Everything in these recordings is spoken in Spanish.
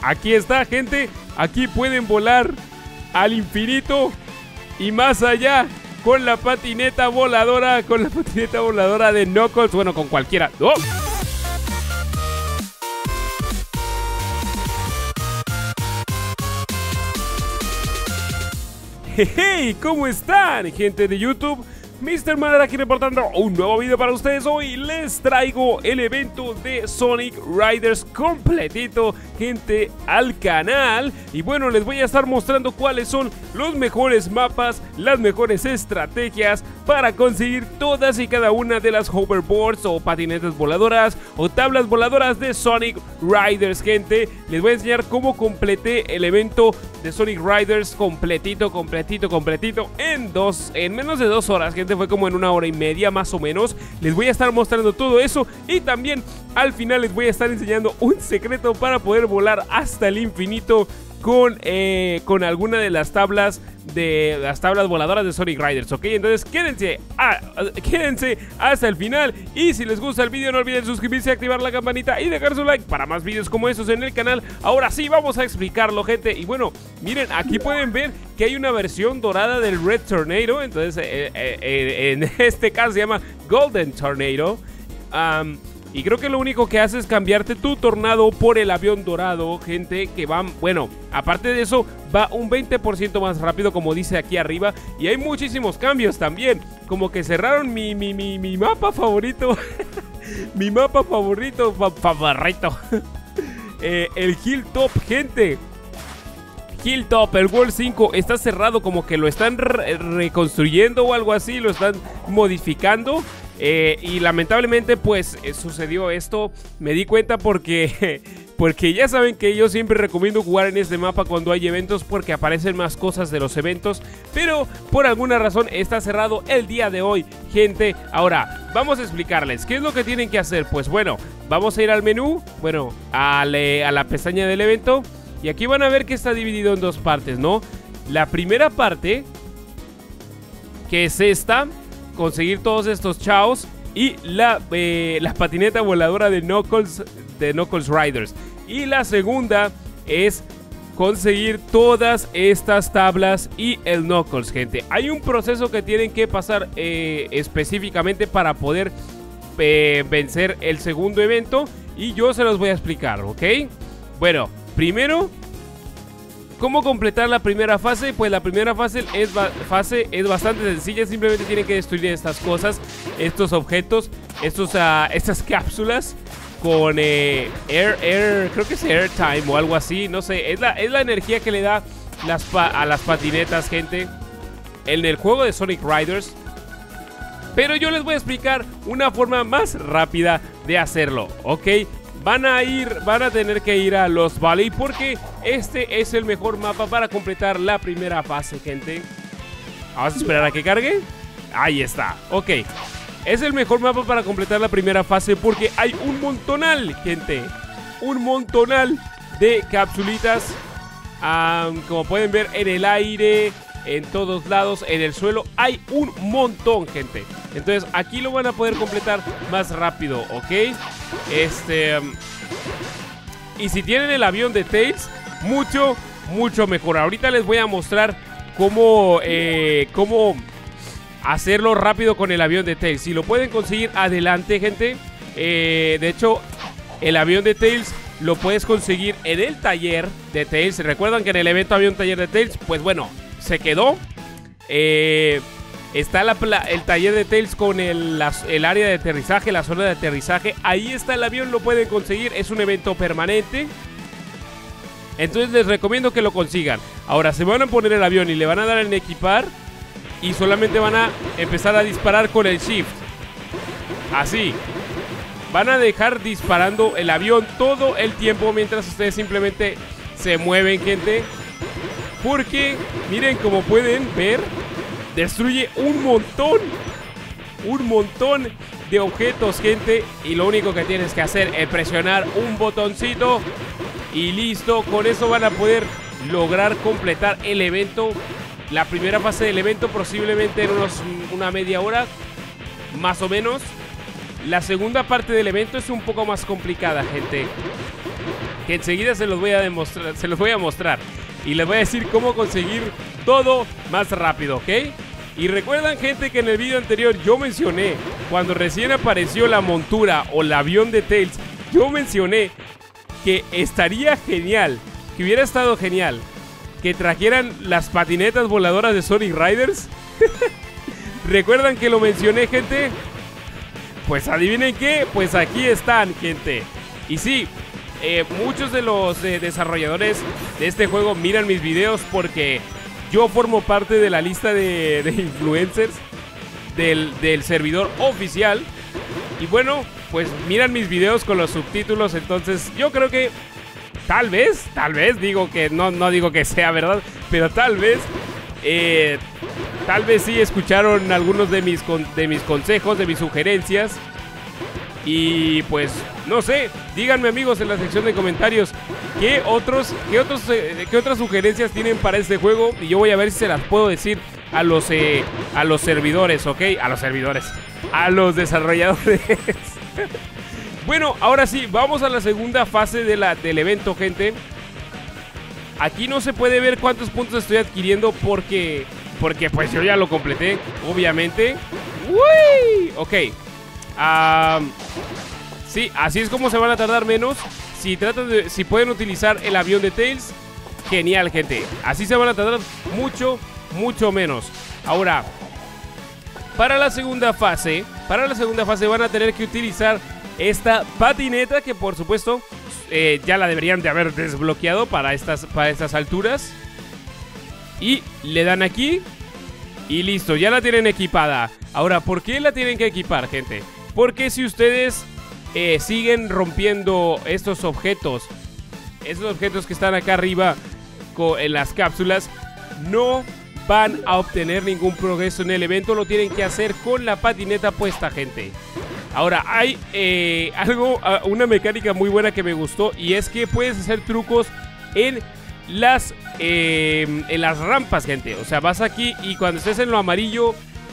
aquí está, gente. Aquí pueden volar al infinito y más allá con la patineta voladora. Con la patineta voladora de Knuckles. Bueno, con cualquiera. ¡Oh! ¡Hey! ¿Cómo están, gente de YouTube? Mr. Madara aquí reportando un nuevo video para ustedes. Hoy les traigo el evento de Sonic Riders completito, gente, al canal. Y bueno, les voy a estar mostrando cuáles son los mejores mapas, las mejores estrategias para conseguir todas y cada una de las hoverboards o patinetas voladoras o tablas voladoras de Sonic Riders, gente. Les voy a enseñar cómo completé el evento de Sonic Riders completito en menos de 2 horas, gente. Fue como en 1 hora y media más o menos. Les voy a estar mostrando todo eso y también al final les voy a estar enseñando un secreto para poder volar hasta el infinito con alguna de las tablas voladoras de Sonic Riders, ¿ok? Entonces quédense hasta el final. Y si les gusta el video, no olviden suscribirse, activar la campanita y dejar su like para más videos como estos en el canal. Ahora sí, vamos a explicarlo, gente. Y bueno, miren, aquí pueden ver que hay una versión dorada del Red Tornado. Entonces, en este caso se llama Golden Tornado. Y creo que lo único que hace es cambiarte tu tornado por el avión dorado, gente, que va, bueno, aparte de eso, va un 20% más rápido, como dice aquí arriba. Y hay muchísimos cambios también, como que cerraron mi mapa favorito. Mi mapa favorito. El Hilltop, gente. Hilltop, el World 5 está cerrado, como que lo están reconstruyendo o algo así, lo están modificando. Y lamentablemente pues sucedió esto. Me di cuenta porque ya saben que yo siempre recomiendo jugar en este mapa cuando hay eventos, porque aparecen más cosas de los eventos. Pero por alguna razón está cerrado el día de hoy, gente. Ahora vamos a explicarles qué es lo que tienen que hacer. Pues bueno, vamos a ir al menú, bueno, a la pestaña del evento. Y aquí van a ver que está dividido en 2 partes, ¿no? La primera parte, que es esta, conseguir todos estos chaos, y la patineta voladora de Knuckles Riders. Y la segunda es conseguir todas estas tablas y el Knuckles, gente. Hay un proceso que tienen que pasar específicamente para poder vencer el segundo evento, y yo se los voy a explicar, ¿ok? Bueno, primero, ¿cómo completar la primera fase? Pues la primera fase es bastante sencilla. Simplemente tienen que destruir estas cosas, estos objetos, estas cápsulas con creo que es airtime o algo así, no sé. Es la energía que le da a las patinetas, gente, en el juego de Sonic Riders. Pero yo les voy a explicar una forma más rápida de hacerlo, ¿ok? Van a tener que ir a Lost Valley, porque este es el mejor mapa para completar la primera fase, gente. Vamos a esperar a que cargue. Ahí está, ok. Es el mejor mapa para completar la primera fase porque hay un montonal, gente. Un montonal de capsulitas, como pueden ver, en el aire, en todos lados, en el suelo. Hay un montón, gente. Entonces aquí lo van a poder completar más rápido, ¿ok? Y si tienen el avión de Tails, mucho mejor. Ahorita les voy a mostrar cómo hacerlo rápido con el avión de Tails. Si lo pueden conseguir, adelante, gente. De hecho, el avión de Tails lo puedes conseguir en el taller de Tails. ¿Recuerdan que en el evento había un taller de Tails? Pues bueno, se quedó. Está el taller de Tails con el área de aterrizaje, la zona de aterrizaje. Ahí está el avión, lo pueden conseguir. Es un evento permanente. Entonces les recomiendo que lo consigan. Ahora se van a poner el avión y le van a dar en equipar. Y solamente van a empezar a disparar con el shift. Así. Van a dejar disparando el avión todo el tiempo mientras ustedes simplemente se mueven, gente. Porque, miren, como pueden ver, destruye un montón de objetos, gente. Y lo único que tienes que hacer es presionar un botoncito y listo. Con eso van a poder lograr completar el evento, la primera fase del evento, posiblemente en una media hora, más o menos. La segunda parte del evento es un poco más complicada, gente. que enseguida se los voy a demostrar, se los voy a mostrar. Y les voy a decir cómo conseguir todo más rápido, ¿ok? Y recuerdan, gente, que en el video anterior yo mencioné, cuando recién apareció la montura o el avión de Tails, yo mencioné que estaría genial, que hubiera estado genial, que trajeran las patinetas voladoras de Sonic Riders. ¿Recuerdan que lo mencioné, gente? Pues adivinen qué, pues aquí están, gente. Y sí, muchos de los desarrolladores de este juego miran mis videos porque yo formo parte de la lista de influencers del servidor oficial. Y bueno, pues miran mis videos con los subtítulos. Entonces yo creo que tal vez, digo que no digo que sea verdad, pero tal vez sí escucharon algunos de mis consejos, de mis sugerencias. Y pues, no sé, díganme, amigos, en la sección de comentarios qué otras sugerencias tienen para este juego. Y yo voy a ver si se las puedo decir a los servidores, ¿ok? A los desarrolladores. Bueno, ahora sí, vamos a la segunda fase del evento, gente. Aquí no se puede ver cuántos puntos estoy adquiriendo porque pues yo ya lo completé, obviamente. ¡Uy! Ok. Sí, así es como se van a tardar menos. Si pueden utilizar el avión de Tails, genial, gente. Así se van a tardar mucho menos. Ahora, para la segunda fase van a tener que utilizar esta patineta, que por supuesto ya la deberían de haber desbloqueado para estas alturas. Y le dan aquí y listo, ya la tienen equipada. Ahora, ¿por qué la tienen que equipar, gente? Porque si ustedes siguen rompiendo estos objetos, esos objetos que están acá arriba en las cápsulas, no van a obtener ningún progreso en el evento. Lo tienen que hacer con la patineta puesta, gente. Ahora, hay una mecánica muy buena que me gustó, y es que puedes hacer trucos en las rampas, gente. O sea, vas aquí y cuando estés en lo amarillo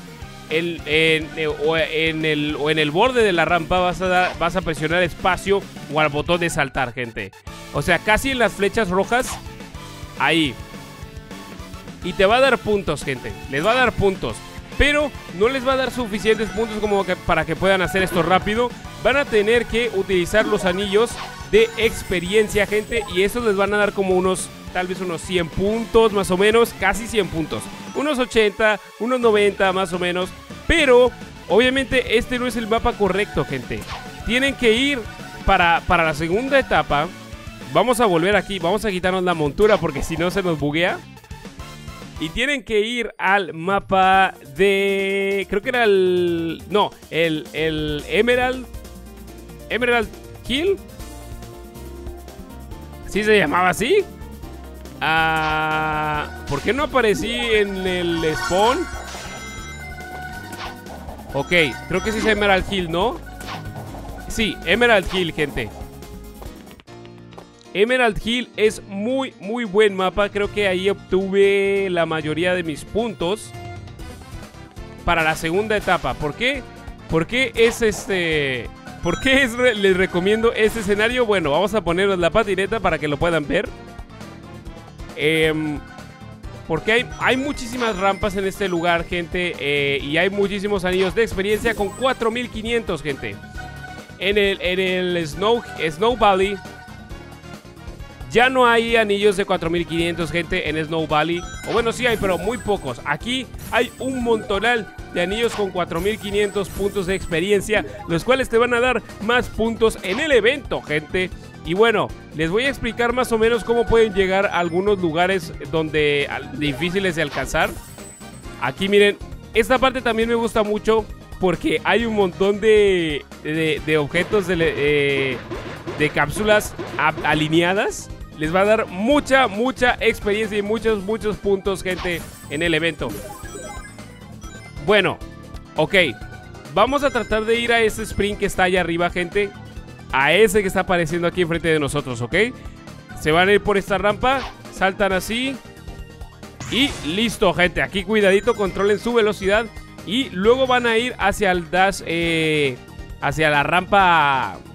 o en el borde de la rampa vas a presionar espacio o al botón de saltar, gente. O sea, casi en las flechas rojas, ahí. Y te va a dar puntos, gente. Les va a dar puntos, pero no les va a dar suficientes puntos como para que puedan hacer esto rápido. Van a tener que utilizar los anillos de experiencia, gente, y esos les van a dar como tal vez unos 100 puntos, más o menos, casi 100 puntos. Unos 80, unos 90, más o menos. Pero, obviamente, este no es el mapa correcto, gente. Tienen que ir para la segunda etapa. Vamos a volver aquí, vamos a quitarnos la montura porque si no se nos buguea. Y tienen que ir al mapa de... creo que era el Emerald Hill. ¿Sí se llamaba así? ¿Por qué no aparecí en el spawn? Ok, creo que sí es Emerald Hill, ¿no? Sí, Emerald Hill, gente. Emerald Hill es muy buen mapa. Creo que ahí obtuve la mayoría de mis puntos para la segunda etapa. ¿Por qué? ¿Por qué les recomiendo este escenario? Bueno, vamos a ponerles la patineta para que lo puedan ver. Porque hay muchísimas rampas en este lugar, gente. Y hay muchísimos anillos de experiencia con 4500, gente. En el Snow Valley ya no hay anillos de 4500, gente, en Snow Valley. O bueno, sí hay, pero muy pocos. Aquí hay un montonal de anillos con 4500 puntos de experiencia, los cuales te van a dar más puntos en el evento, gente. Y bueno, les voy a explicar más o menos cómo pueden llegar a algunos lugares difíciles de alcanzar. Aquí miren, esta parte también me gusta mucho porque hay un montón de objetos de cápsulas alineadas. Les va a dar mucha experiencia y muchos puntos, gente, en el evento. Bueno, ok, vamos a tratar de ir a ese sprint que está allá arriba, gente. A ese que está apareciendo aquí enfrente de nosotros, ¿ok? Se van a ir por esta rampa, saltan así y listo, gente. Aquí cuidadito, controlen su velocidad. Y luego van a ir hacia el dash, hacia la rampa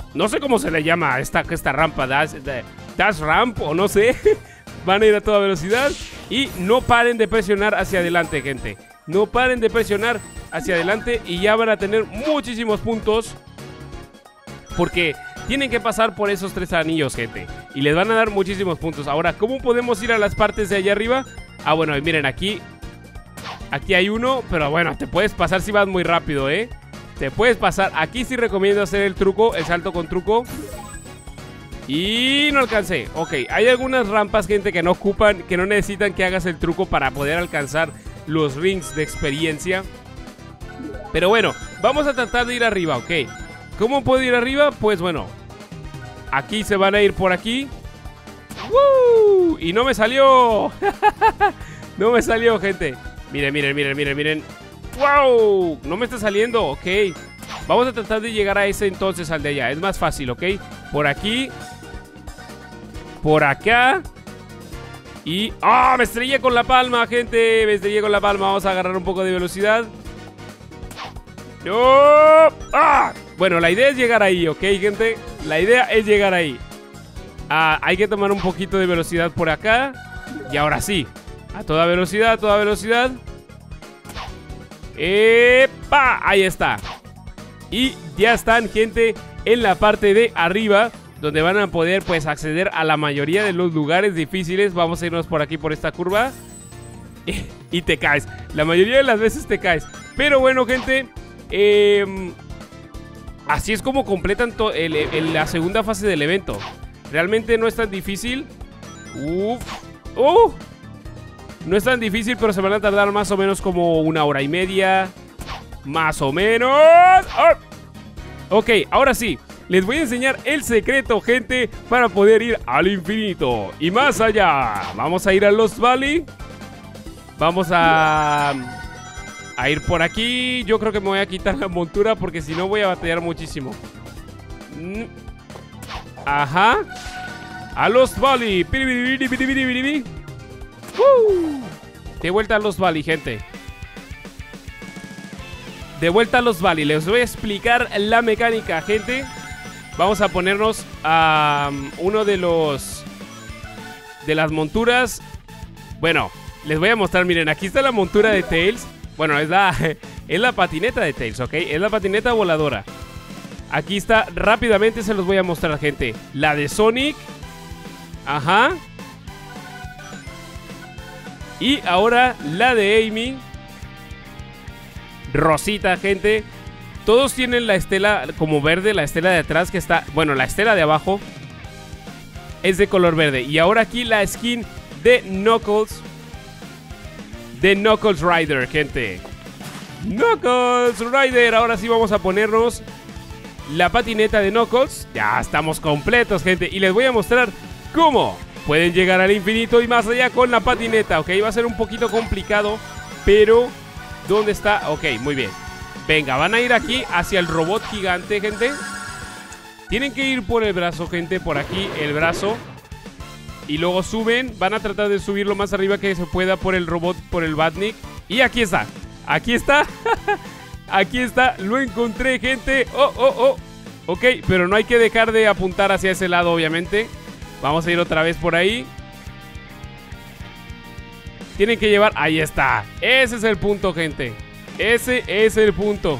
no sé cómo se le llama a esta rampa, dash ramp o no sé. Van a ir a toda velocidad y no paren de presionar hacia adelante, gente. No paren de presionar hacia adelante y ya van a tener muchísimos puntos, porque tienen que pasar por esos 3 anillos, gente, y les van a dar muchísimos puntos. Ahora, ¿cómo podemos ir a las partes de allá arriba? Ah, bueno, miren, aquí hay uno, pero bueno, te puedes pasar si vas muy rápido, te puedes pasar. Aquí sí recomiendo hacer el truco, el salto con truco. Y no alcancé. Ok, hay algunas rampas, gente, que no ocupan, que no necesitan que hagas el truco para poder alcanzar los rings de experiencia. Pero bueno, vamos a tratar de ir arriba, ok. ¿Cómo puedo ir arriba? Pues bueno, aquí se van a ir por aquí. ¡Woo! Y no me salió. No me salió, gente. Miren, miren, miren, miren, miren. ¡Wow! No me está saliendo, ok. Vamos a tratar de llegar a ese entonces, al de allá. Es más fácil, ok. Por aquí. Por acá. Y... ¡ah! Me estrellé con la palma, gente. Me estrellé con la palma. Vamos a agarrar un poco de velocidad. ¡No! ¡Ah! Bueno, la idea es llegar ahí, ¿ok, gente? La idea es llegar ahí. Hay que tomar un poquito de velocidad por acá. Y ahora sí, a toda velocidad, a toda velocidad. ¡Epa! Ahí está. Y ya están, gente, en la parte de arriba, donde van a poder, pues, acceder a la mayoría de los lugares difíciles. Vamos a irnos por aquí, por esta curva. Y te caes. La mayoría de las veces te caes. Pero bueno, gente, así es como completan la segunda fase del evento. Realmente no es tan difícil. No es tan difícil, pero se van a tardar más o menos como 1 hora y media. Más o menos. Ok, ahora sí, les voy a enseñar el secreto, gente, para poder ir al infinito y más allá. Vamos a ir a Lost Valley. Vamos a ir por aquí. Yo creo que me voy a quitar la montura, porque si no voy a batallar muchísimo. Ajá. A Lost Valley. De vuelta a Lost Valley, gente. De vuelta a Lost Valley. Les voy a explicar la mecánica, gente. Vamos a ponernos a uno de las monturas. Bueno, les voy a mostrar. Miren, aquí está la montura de Tails. Bueno, es la patineta de Tails, ¿ok? Es la patineta voladora. Aquí está, rápidamente se los voy a mostrar, gente. La de Sonic. Ajá. Y ahora la de Amy. Rosita, gente. Todos tienen la estela como verde. La estela de atrás que está... bueno, la estela de abajo es de color verde. Y ahora aquí la skin de Knuckles. De Knuckles Rider, gente. Knuckles Rider. Ahora sí vamos a ponernos la patineta de Knuckles. Ya estamos completos, gente. Y les voy a mostrar cómo pueden llegar al infinito y más allá con la patineta, ¿ok? Va a ser un poquito complicado, pero... ¿dónde está? Ok, muy bien. Venga, van a ir aquí hacia el robot gigante, gente. Tienen que ir por el brazo, gente. Por aquí, el brazo. Y luego suben. Van a tratar de subir lo más arriba que se pueda por el robot, por el Badnik. Y aquí está. Aquí está. Aquí está. Lo encontré, gente. Ok, pero no hay que dejar de apuntar hacia ese lado, obviamente. Vamos a ir otra vez por ahí. Tienen que llevar... ahí está. Ese es el punto, gente. Ese es el punto.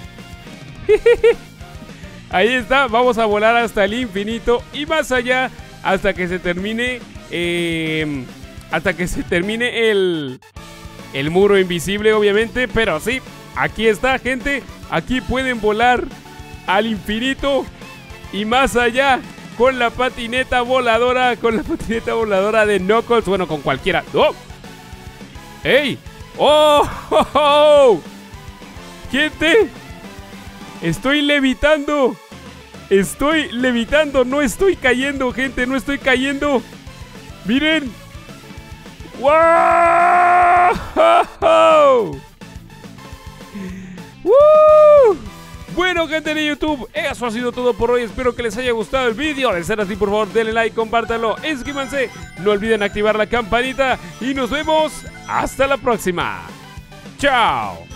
Ahí está. Vamos a volar hasta el infinito y más allá. Hasta que se termine... hasta que se termine el muro invisible, obviamente. Pero sí, aquí está, gente. Aquí pueden volar al infinito y más allá con la patineta voladora. Con la patineta voladora de Knuckles. Bueno, con cualquiera. ¡Oh! ¡Ey! ¡Oh! ¡Gente! ¡Estoy levitando! ¡Estoy levitando! ¡No estoy cayendo, gente! ¡No estoy cayendo! ¡Miren! ¡Wow! ¡Woo! Bueno, gente de YouTube, eso ha sido todo por hoy. Espero que les haya gustado el vídeo. De ser así, por favor, denle like, compártanlo, suscríbanse. No olviden activar la campanita y nos vemos hasta la próxima. ¡Chao!